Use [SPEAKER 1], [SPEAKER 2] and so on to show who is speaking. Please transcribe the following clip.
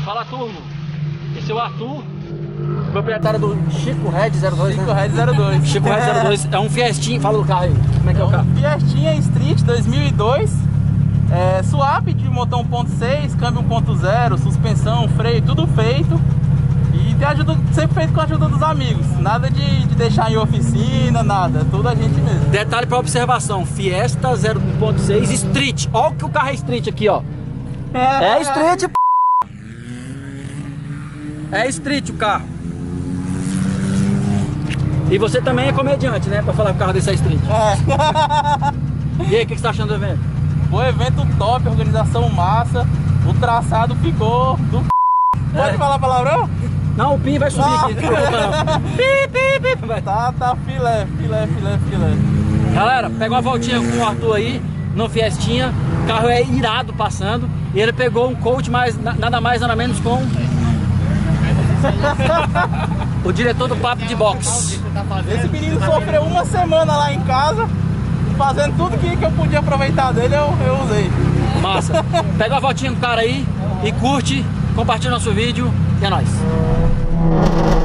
[SPEAKER 1] Fala, turma. Esse é o Arthur, proprietário do Chico Red 02,
[SPEAKER 2] Chico
[SPEAKER 1] né?
[SPEAKER 2] Red 02.
[SPEAKER 1] Chico Red 02 é um Fiestinha. Fala do carro aí. Como é que é o carro?
[SPEAKER 2] Fiestinha Street 2002. Swap de motor 1.6, câmbio 1.0, suspensão, freio, tudo feito. E tem ajuda, sempre feito com a ajuda dos amigos. Nada de deixar em oficina, nada. Tudo a gente mesmo.
[SPEAKER 1] Detalhe para observação: Fiesta 1.6 Street. Olha que o carro é Street aqui, ó. É Street, p. É Street o carro. E você também é comediante, né? Pra falar que o carro desse é Street. E aí, o que você tá achando do evento?
[SPEAKER 2] O evento top, organização massa. O traçado ficou do Pode falar palavrão?
[SPEAKER 1] Não, o PIN vai subir aqui. Não preocupa, não. Pi, vai.
[SPEAKER 2] Tá filé.
[SPEAKER 1] Galera, pega uma voltinha com o Arthur aí no Fiestinha. O carro é irado passando. E ele pegou um coach nada mais, nada menos com o diretor do Papo de Box.
[SPEAKER 2] Esse menino sofreu uma semana lá em casa, fazendo tudo que eu podia aproveitar dele, eu usei.
[SPEAKER 1] Massa. Pega uma voltinha do cara aí e curte, compartilha nosso vídeo e é nóis.